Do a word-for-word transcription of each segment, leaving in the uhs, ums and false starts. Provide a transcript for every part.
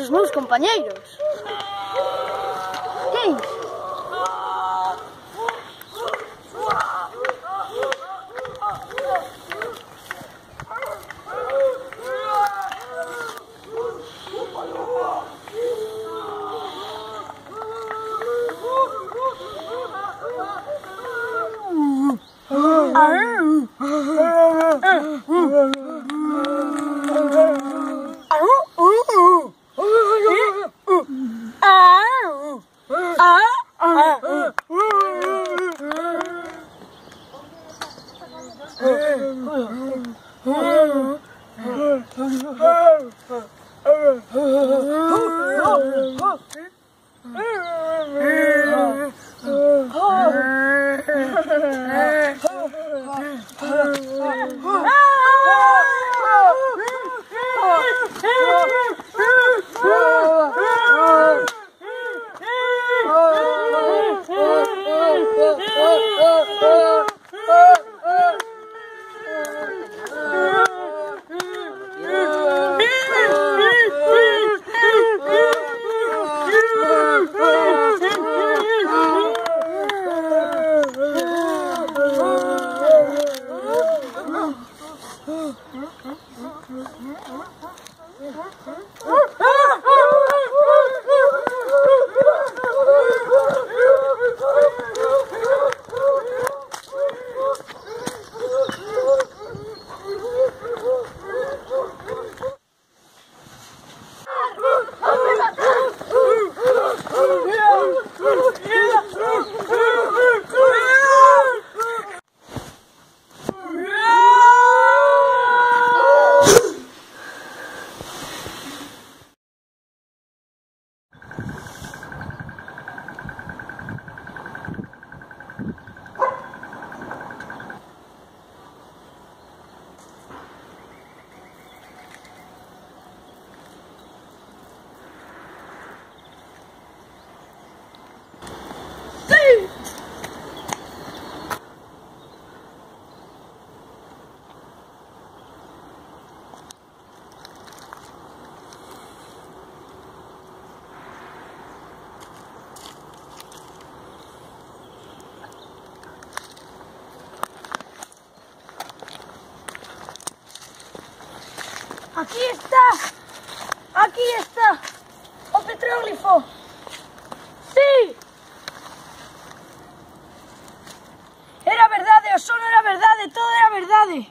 os meus compañeiros. Que é iso? Aquí está, aquí está, o petróglifo. Sí. Era verdade, o sono era verdade, todo era verdade.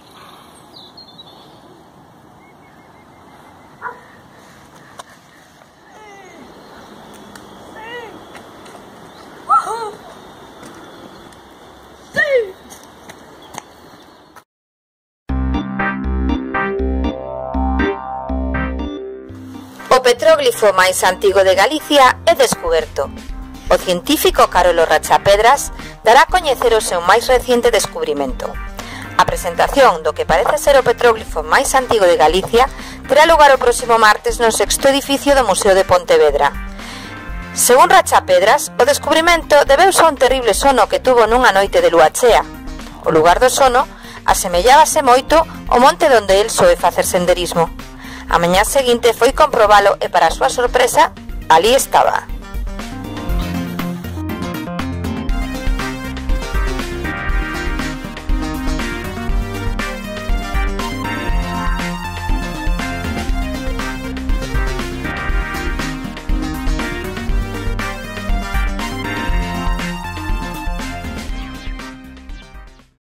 O petróglifo máis antigo de Galicia é descuberto. O científico Carolo Rachapedras dará a coñecer o seu máis reciente descubrimento. A presentación do que parece ser o petróglifo máis antigo de Galicia terá lugar o próximo martes no sexto edificio do Museo de Pontevedra. Según Rachapedras, o descubrimento debeuse a un terrible sono que tuvo nunha noite de lúa chea. O lugar do sono asemellábase moito ao monte onde el soe facer senderismo. A mañá seguinte foi comprobalo e, para a súa sorpresa, ali estaba.